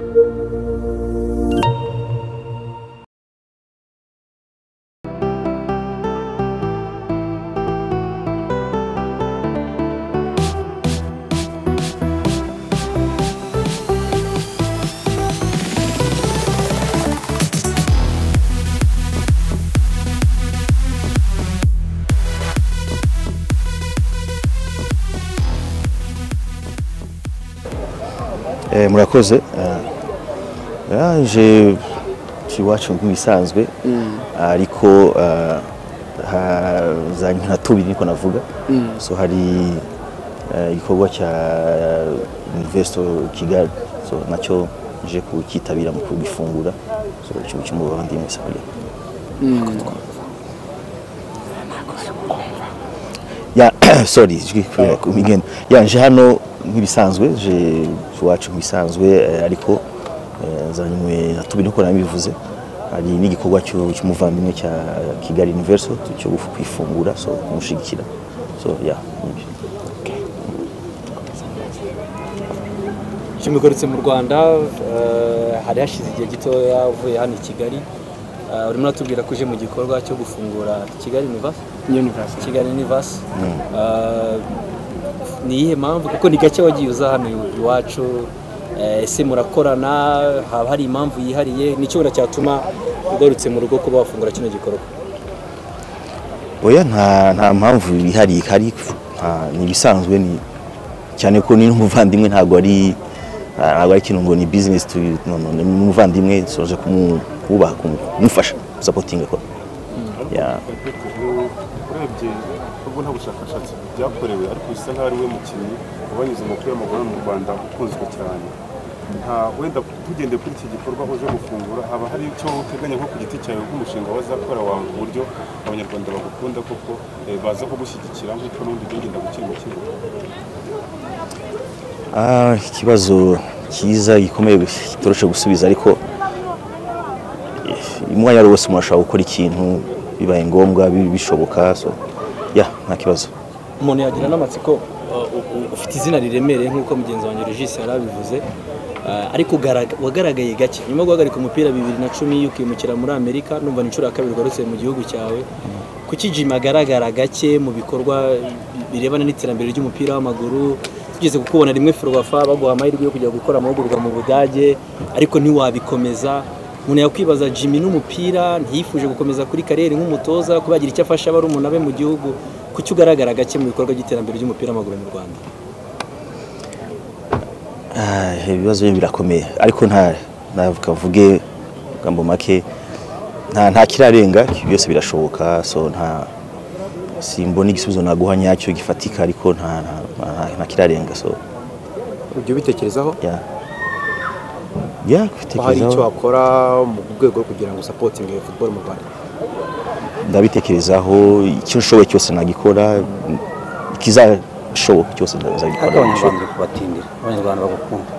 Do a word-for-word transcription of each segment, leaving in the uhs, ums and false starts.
murakoze yaje kiwacu nk'ibisanzwe ariko za nka tubiri niko navuga so hari igikorwa cya Investo Kigali so nacyo je kukitabira mu kubifungura so cyo cy'umubandi musabye ya sorry jwi ku migendo yanje hano nk'ibisanzwe je wacu nk'ibisanzwe ariko zanywe natubiri niko nabivuze hari n'igikorwa cy'umuvandimwe cya Kigali Universal cyo kwifungura so kumushigikira so yeah Chimikoretse mu Rwanda hari hashize igihe gitoya uvuye hano i Kigali urimo natubwira ko uje mu gikorwa cyo gufungura Kigali Universal Kigali Universal ni iyihe mpamvu kuko ni gake wagiye uza hano iwacu ese murakorana haba hari impamvu yihariye nicyo cyatuma ugarutse mu rugo kuba wafungura kino gikorwa? Oya nta nta mpamvu yihariye hari ni bisanzwe ni cyane ko ni n'umuvandimwe ntago ari ntago ari kintu ngo ni business to no no ni umuvandimwe soje kumubaha kumufasha supporting ko ya urebye ubwo nta bushakashatsi byakorewe ariko bisa nkaho ari we mukinnyi ubanyuze mu mupira w'amaguru mu Rwanda ukunzwe cyane nta wenda tugende kuri iki gikorwa uje gufungura haba hari icyo uteganya nko ku giti cyawe nk'umushinga wazakora wawe ku buryo abanyarwanda bagukunda koko baza kugushyigikira nk'uko n'undi ugenda gukina umukino? Ah ikibazo cyiza gikomeye gitoroshe gusubiza ariko imwanya rwose murashaka gukora ikintu bibaye ngombwa bishoboka so ya nta kibazo umuntu yagira n'amatsiko ufite izina riremereye nk'uko mugenzi wanjye Regis yarabivuze ariko wagaragaye gake nyuma guhagarika umupira bibiri na cumi ukimukira muri Amerika numva n'inshuro ya kabiri garutse mu gihugu cyawe kuki Jimmy agaragara gake mu bikorwa birebana n'iterambere ry'umupira w'amaguru tugeze kukubona rimwe Ferwafa baguha amahirwe yo kujya gukora amahugurwa mu Budage ariko ntiwabikomeza umuntu yakwibaza Jimmy n'umupira ntiyifuje gukomeza kuri kariyeri nk'umutoza kubagira icyo afasha bari umuntu abe mu gihugu kuki ugaragara gake mu bikorwa by'iterambere ry'umupira w'amaguru mu Rwanda? Ah ibibazo birakomeye ariko nta navuga vuge gambo make nta nta kirarenga byose birashoboka so nta simbona igisubizo naguha nyacyo gifatika ariko nta nta kirarenga so ujye bitekerezaho ya ya kwitekerezaho hari icyo akora mu rwego kugira ngo supporting football mu Rwanda ndabitekerezaho icyo nshoboye cyose nagikora kizashoboka cyose ndazagikora abanyarwanda kubatindira abanyarwanda bagukunda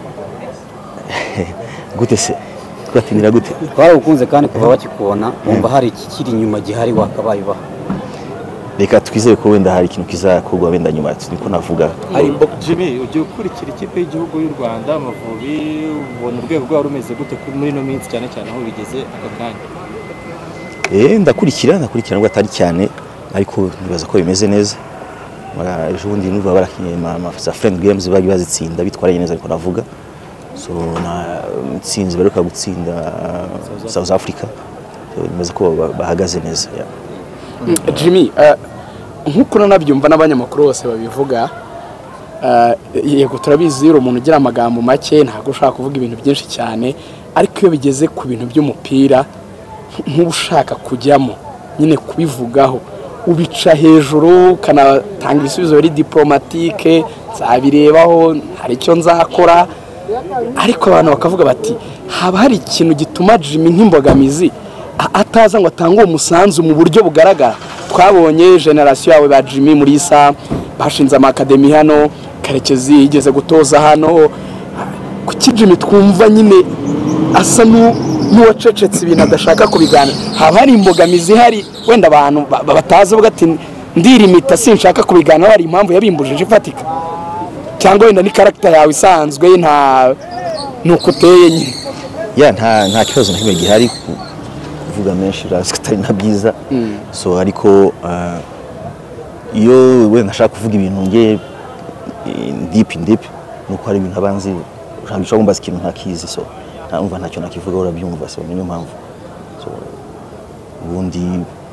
gute se kubatindira gute twaragukunze kandi kuva bakikubona bumva hari ikikiri inyuma gihari wakabaye ubaha reka twizeye ko wenda hari ikintu kizakorwa wenda nyuma niko navuga ari Jimmy ugiye ukurikira ikipe y'igihugu y'u Rwanda Amavubi ubona urwego rwabo rumeze gute muri no minsi cyane cyane aho bigeze aka kanya? Eh ndakurikira ndakurikira ngo atari cyane ariko nibaza ko bimeze neza ejo bundi nuva barakinye ma za friend games bagi bazitsinda bitwara neza ariko navuga so na tsinzi baruka gutsinda South Africa nibaza ko bahagaze neza ya Jimmy nkuko nabyumva n'abanyamakuru bose babivuga yego turabizi uri umuntu ugira amagambo make ntago ushaka kuvuga ibintu byinshi cyane ariko iyo bigeze ku bintu by'umupira nk'ubushaka kujyamo nyine kubivugaho ubica hejuru kanatanga ibisubizo biri diplomatique nzabirebaho hari icyo nzakora ariko abantu bakavuga bati haba hari ikintu gituma Jimmy nk'imbogamizi ataza ngo atange umusanzu mu buryo bugaragara twabonye generation yawe ba Jimmy muri isa bashinze amakademi hano Karekezi yigeze gutoza hano kuki Jimmy twumva nyine asa n'uwacecetse ibintu adashaka kubigana haba hari imbogamizi hari wenda abantu batazi uvuga ati ndirimita sinshaka kubigana hari impamvu yabimbujije ifatika cyangwa wenda ni character yawe isanzwe nta nuko uteye nyine ya nta nta kibazo na kimwe gihari ku- kuvuga menshi urazi ko atari na byiza so ariko ah, iyo wenda nashaka kuvuga ibintu nge deep in deep nuko hari ibintu abanzi ushobora kumbaza ikintu ntakizi so ntamva ntacyo nakivuga urabyumva so niyo mpamvu so ubundi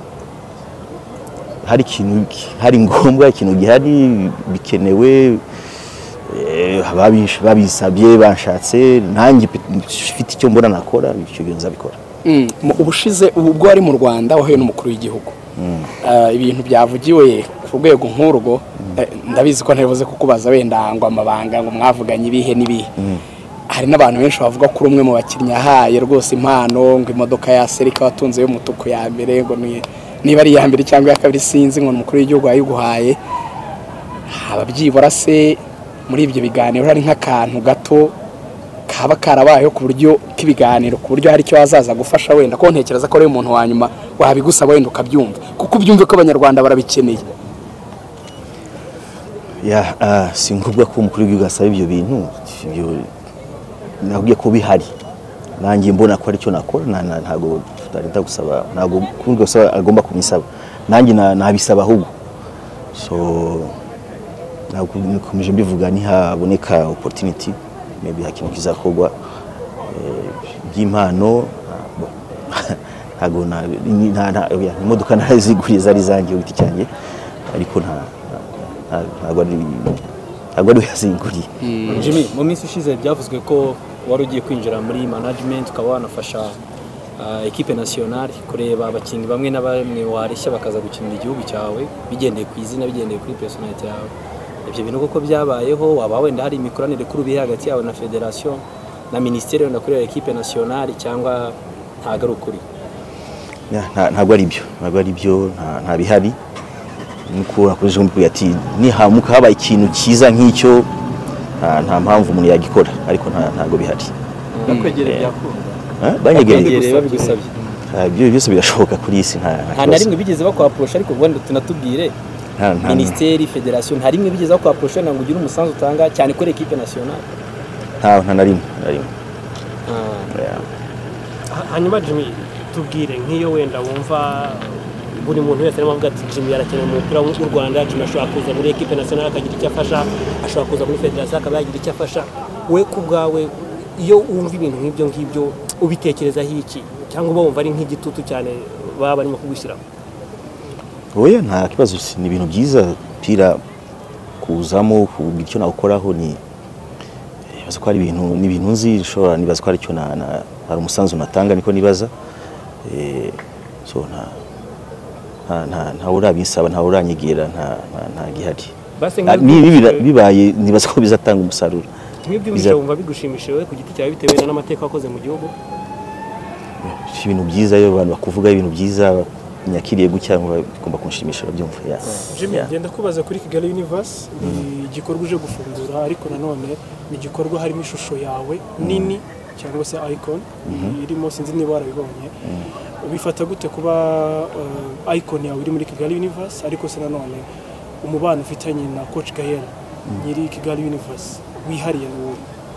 hari ikintu hari ngombwa ikintu gihari bikenewe eh, babishe babisabye banshatse nanjye mfite icyo mbona nakora icyo bintu nzabikora. Mm, mu- ubushize ubwo wari mu Rwanda wahuye n'umukuru w'igihugu Eh, ibintu byavugiwe ku rwego nk'urwo eh, ndabizi ko ntabivuze kukubaza wenda ngo amabanga ngo mwavuganye ibihe n'ibihe hari n'abantu benshi bavuga ko uri umwe mu bakinnyi yahaye rwose impano ngo imodoka ya Serika watunze y'umutuku ya mbere ngo ni- niba ari iya mbere cyangwa iya kabiri sinzi ngo umukuru w'igihugu yayiguhaye haba byibura se muri ibyo biganiro hari nk'akantu gato kaba karabayeho ku buryo k'ibiganiro ku buryo hari icyo wazaza gufasha wenda ko ntekereza ko ari umuntu wa nyuma wabigusaba wenda ukabyumva kuko ubyumve ko abanyarwanda barabikeneye. Ya ah, si ngombwa ko umukuru w'igihugu asaba ibyo bintu ibyo nabwiye ko bihari nanjye mbona ko ari cyo nakora na- na- ntago tutarita gusaba ntago kundi gusaba agomba kumisaba nanjye na- nabisaba ahubwo so nakomeje mbivuga ntihaboneka opportunity maybe hakintu kizakorwa eh, by'impano ntago na ni- nta- nta- oya, imodoka naraziguriye zari zanjye ku giti cyanjye ariko nta nta- ntago ari ntago ari yazinguriye. Jimmy mu minsi ishize byavuzwe ko wari ugiye kwinjira muri management ukaba wanafasha ah, equipe nationale kureba abakinnyi bamwe na bamwe wareshya bakaza gukinira igihugu cyawe bigendeye ku izina bigendeye kuri personality yawe ibyo bintu koko byabayeho waba wenda hari imikoranire kuri ubihe hagati yawe na federation na ministeri wenda kureba equipe nationale cyangwa ntago ari ukuri? Ya, nta- ntabwo ari byo ntabwo ari byo nta- nta bihari nuko akoresha umubwira ati nihamuka haba ikintu cyiza nk'icyo nta nta mpamvu umuntu yagikora ariko nta- ntabwo bihari. Bakwegereye byakunda. Eh, banyegereye Bakwegereye babigusabye. Ah, ibyo byose birashoboka kuri iyi si nta nta Nta na kibazo. rimwe bigeze bakwaprosha ariko wenda tunatubwire Nta- nta- ministeri federation nta rimwe bigeze bakwaprosha ngo ugire umusanzu utanga cyane kuri equipe nationale? nta nta na rimwe na rimwe. Ah. Ya. Ha- hanyuma Jimmy tubwire nk'iyo wenda wumva buri muntu wese arimo avuga ati Jimmy arakeneye umupira w'u Rwanda, Jimmy ashobora kuza muri equipe nationale akagira icyo afasha, ashobora kuza muri federation akaba yagira icyo afasha, we ku bwawe iyo wumva ibintu nk'ibyo ngibyo ubitekerezaho iki cyangwa uba wumva ari nk'igitutu cyane baba barimo kugushyiraho? Oya nta kibazo si- ni ibintu byiza pira kuzamo kugira icyo nawukoraho ni nibaza ko hari ibintu ni ibintu nzi nshobora nibaza ko hari icyo na, na hari umusanzu natanga niko nibaza eh, so nta nta nta nta urabisaba nta uranyegera nta nta- nta gihari. Basi Ah, nk'ibyo ni- bibira- bibaye nibaza ko bizatanga umusaruro. nk'ibyo biza- wumva bigushimishije wowe ku giti cyawe bitewe n'amateka wakoze mu gihugu? Si ibintu byiza iyo abantu bakuvuga ibintu byiza nyakiriye gutya ngo bigomba kunshimisha babyumva. Yeah. Jimmy Yeah. ngenda kubaza kuri Kigali Universe ni igikorwa uje gufungura ariko nanone ni igikorwa harimo ishusho yawe nini cyangwa se icon irimo sinzi niba warabibonye ubifata gute kuba uh, icon yawe iri muri Kigali Universe ariko se nanone umubano ufitanye na coach Gael nyiri Kigali Universe wihariye n'uwo?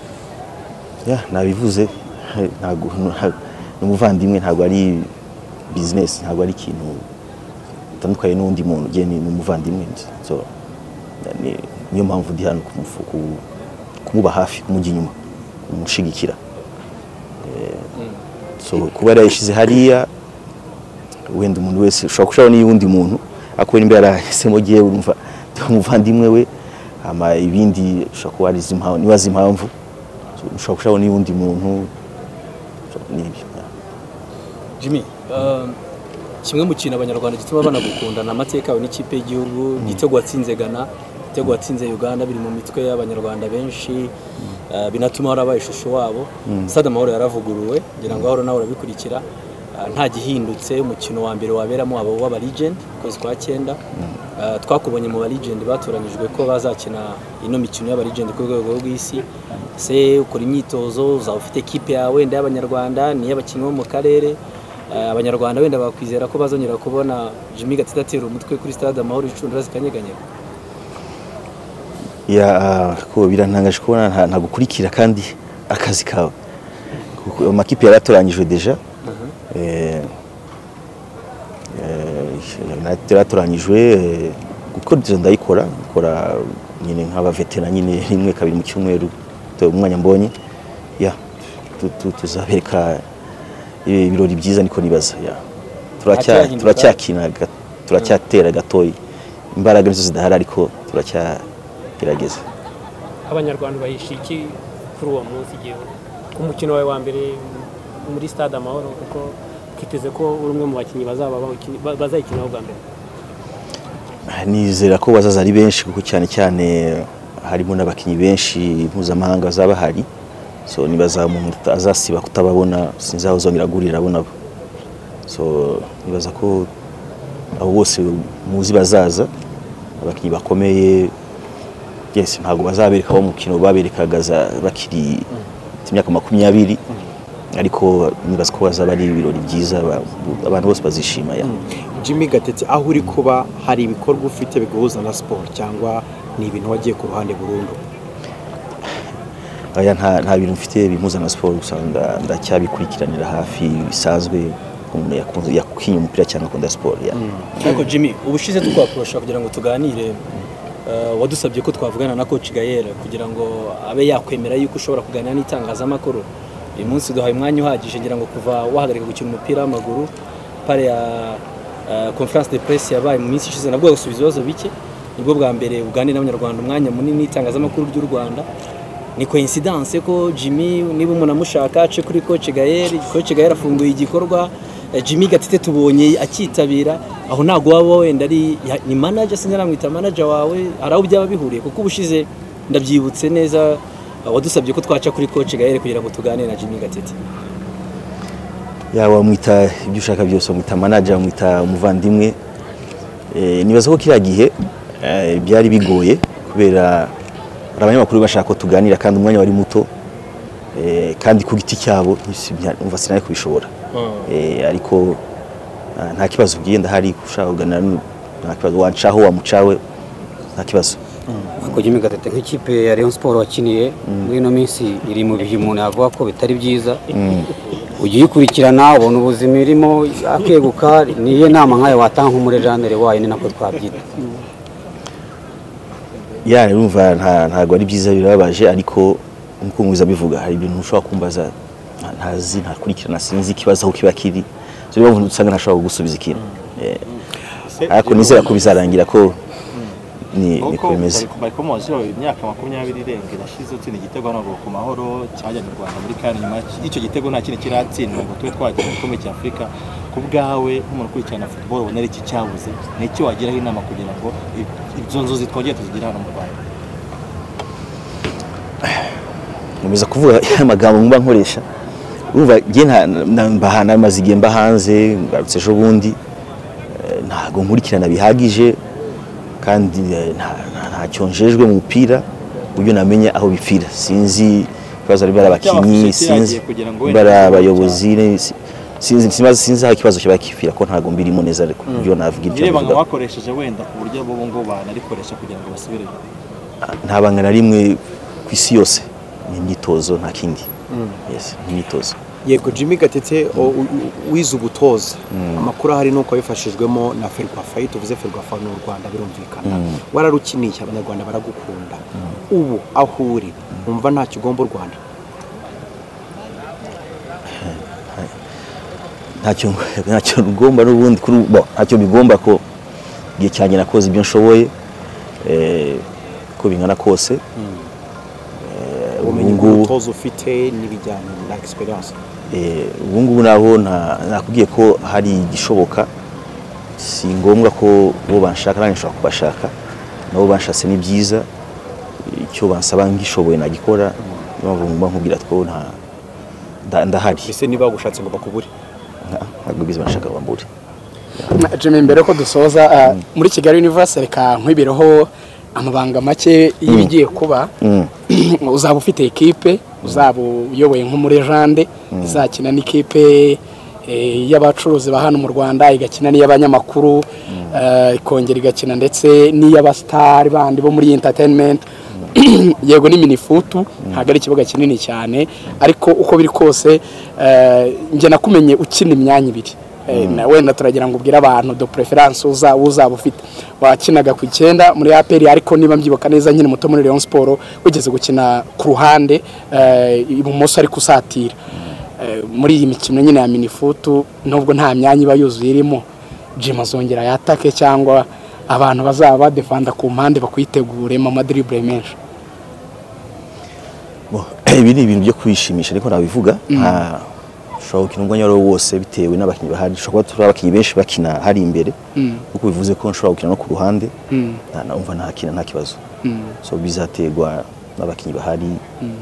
Yeah, nabivuze ntago n'umuvandimwe ntago ari business ntago ari ikintu utandukanye n'undi muntu je ni umuvandimwe so ni niyo mpamvu ndi hano kumufuku kumuba hafi kumujya inyuma kumushigikira eh, so kuba yarayishize hariya wenda umuntu wese ushobora kushaka n'iyundi muntu akora imbere arahisemo giye urumva umuvandimwe we ama ibindi ushobora kuba ari impamvu nibaza impamvu ushobora kushaka n'iyundi muntu n'ibyo. Jimmy um, kimwe mu kintu abanyarwanda gituma banagukunda na amateka yawe n'ikipe y'igihugu igitego watsinze Ghana igitego watsinze Uganda biri mu mitwe y'abanyarwanda benshi uh, binatuma harabaye ishusho wabo. Stade Amahoro yaravuguruwe ngira ngo ahoro nawe urabikurikira uh, nta gihindutse umukino wa mbere waberamo abo w'aba legend kwezi kwa cyenda uh, twakubonye mu ba legend batoranyijwe ko bazakina ino mikino y'aba legend ku rwego rw'isi se ukora imyitozo uzaba ufite equipe yawe wenda y'abanyarwanda ni y'abakinnyi bo mu karere uh, abanyarwanda wenda bakwizera ko bazongera kubona Jimmy Gatete atera umutwe kuri Stade Amahoro icundura zikanyeganyega? Ya ko birantangaje kubona nta gukurikira kandi akazi kawe kuko amakipe yaratoranyijwe deja eh eh yaratoranyijwe kuko ndayikora gukora nyine nk'aba veterana nyine rimwe kabiri mu cyumweru umwanya mbonye ya tuzabereka ibirori byiza niko nibaza ya turacya turacyakina turacyatera gatoyi imbaraga nizo zidahari ariko turacyagerageza. Abanyarwanda bayishiki kuri uwo munsi gihe ku mukino wawe wa mbere muri Stade Amahoro kuko kiteze ko uri umwe mu bakinnyi bazaba bazayikina bwa mbere. Nizera ko bazaza ari benshi kuko cyane cyane harimo n'abakinnyi benshi mpuzamahanga bazaba hari, so nibaza umuntu azasiba kutababona sinzahozongera gurira abona, so nibaza ko abo bose muzi bazaza abakinnyi bakomeye. Yes, ntago bazabereka bo mukino baberekagaza bakiri imyaka makumyabiri, ariko nibaza ko bazaba ari ibirori byiza abantu bose bazishima ya. Jimmy Gatete, aho uri kuba hari ibikorwa ufite biguhuza na sport cyangwa ni ibintu wagiye ku ruhande burundu? Aya nta nta bintu mfite bimuza na sport, usanga ndacyabikurikiranira hafi bisanzwe umuntu yakunze yakinya umupira cyangwa akunda sport ya. Ariko Jimmy, ubushize tukwakurusha kugira ngo tuganire, Uh, wadusabye ko twavugana na coach Gaël kugira ngo abe yakwemera yuko ushobora kuganira n'itangazamakuru. Uyu munsi duhaye umwanya uhagije ngira ngo kuva wahagarika gukina umupira w'amaguru pare ya uh, conference de presse yabaye mu minsi ishize nabwo gusubiza ibibazo bike, nibwo bwa mbere uganira n'abanyarwanda umwanya munini n'itangazamakuru ry'u Rwanda. Ni coincidence ko Jimmy niba umuntu amushaka ace kuri coach Gaël, coach Gaël afunguye igikorwa Jimmy Gatete tubonye akitabira, aho ntago waba wenda ari ni manager sinyara mwita manager wawe araho byaba bihuriye, kuko ubushize ndabyibutse neza wadusabye ko twaca kuri coach Gaël kugira ngo tuganire na Jimmy Gatete. Yawa mwita ibyo ushaka byose, mwita manager, mwita umuvandimwe. Eh nibaza ko kira gihe byari bigoye kubera abanyamakuru bashaka ko tuganira kandi umwanya wari muto, eh kandi ku giti cyabo umva sinari kubishobora. Eh ariko nta kibazo ugenda hari ushaka kuganira, nta kibazo wancaho wamucawe nta kibazo. Ako Jimmy Gatete nk'ikipe ya Rayon Sport wakiniye muri no minsi iri mu bihe umuntu yavuga ko bitari byiza, ugiye kurikirana ubona ubuzima irimo akeguka, niye nama nkayo watanga nk'umurejandere wayo ni nako twabyita. Ya urumva nta ntago ari byiza birababaje, ariko nkuko ngwiza bivuga hari ibintu ushobora kumbaza ntazi ntakurikirana sinzi ikibazo aho kiba kiri, so bibavuga usanga ntashobora gusubiza ikintu. Eh ariko nizera ko bizarangira ko ni ni kwemeza ko moje imyaka makumyabiri irenga irashize utsinda igitego ntabwo ku Mahoro cyajya mu Rwanda muri kandi nyuma y'icyo gitego nta kintu kiratsindwa ngo tube twagira igikombe cya Afrika. Ku bwawe nk'umuntu ukurikirana football ubona iki cyabuze n'icyo wagiraho inama kugira ngo izo nzozi twongere tuzigira hano mu Rwanda? Nkomeza kuvuga amagambo mba nkoresha, urumva je mbahana mazigiye mba hanze ngarutse ejo bundi, ntago nkurikirana bihagije kandi nta cyonjejwe mu mupira buryo namenya aho bipfira. Sinzi ikibazo ari barabakinyi, sinzi bara abayobozi, sinzi sinzi aho ikibazo kiba kipfira ko ntago mbirimo neza, ariko buryo navuga ibyo niba bakoresheje wenda ku buryo bo ngo banarikoresha kugira ngo basubire. Nta banga na rimwe ku isi yose, ni imyitozo nta kindi. Yes, imyitozo. Yego Jimmy Gatete, wize ubutoza, amakuru ahari nuko bifashijwemo na Ferwafa, tuvuze Ferwafa n'u Rwanda birumvikana, wararukiniye abanyarwanda baragukunda. Ubu aho uri umva nta kigomba u Rwanda? Ntacyo ntacyo rugomba n'ubundi kuri bo, ntacyo bigomba ko giye cyanye nakoze ibyo nshoboye, eh ko bingana kose. Ubumenyi bw'ubutoza ufite n'ibijyanye na experience. Eh ubu ngubu naho nakubwiye ko hari igishoboka, si ngombwa ko bo banshaka nanjye nshobora kubashaka, nabo banshatse ni byiza, icyo bansaba ngishoboye nagikora. Bavumba nkubwira two nta ndahari. Ese niba gushatse ngo bakubure? Ntabwo biza banshaka bambure. Jimmy, mbere ko dusoza muri Kigali Universe reka nkwibireho amabanga make yibigiye kuba. Uzaba ufite equipe, uzaba uyoboye nk'umurejande, izakina n'ikipe y'abacuruzi ba hano mu Rwanda, igakina n'iy'abanyamakuru, ikongera igakina ndetse n'iy'abastar bandi bo muri entertainment. yego ni minifutu ntabwo ari ikibuga kinini cyane ariko uko biri kose njye nakumenye ukina imyanya ibiri na wenda turagira ngo ubwire abantu de preference uza uzaba ufite wakinaga ku icyenda muri A P R ariko niba mbyibuka neza nyine muto muri Rayon Sport wigeze gukina ku ruhande ibumoso ariko usatira muri iyi mikino nyine ya minifutu nubwo nta myanya iba yuzuye irimo Jim azongera yatake cyangwa abantu bazaba badefanda ku mpande bakwitegure mu madribble menshi. Bo ibi ni ibintu byo kwishimisha ariko nabivuga nta ushobora gukina umwanya wose bitewe n'abakinnyi bahari, ushobora kuba turi abakinnyi benshi bakina hari imbere kuko bivuze ko nshobora gukina no ku ruhande numva ntakina nta kibazo, so bizaterwa n'abakinnyi bahari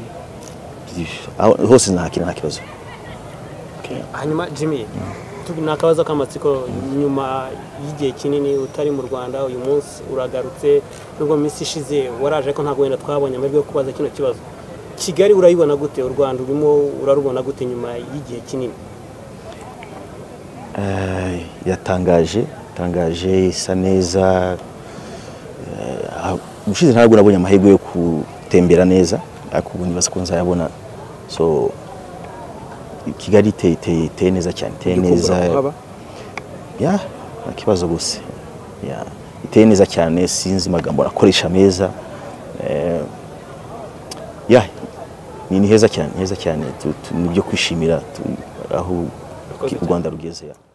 hose ntakina nta kibazo. Hanyuma Jimmy nakabaza k'amatsiko nyuma y'igihe kinini utari mu Rwanda uyu munsi uragarutse nubwo minsi ishize waraje ko ntago wenda twabonye amahirwe yo kubaza kino kibazo. Kigali urayibona gute, u Rwanda urimo urarubona gute nyuma y'igihe kinini? Eh yatangaje tangaje isa neza, ushize ntabwo nabonye amahirwe yo gutembera neza ariko ubu nibaza ko nzayabona, so Kigali te te te neza cyane te neza ya kibazo gusa ya te neza cyane sinzi magambo akoresha meza eh ya ni heza cyane heza cyane nibyo kwishimira aho u Rwanda rugeze ya.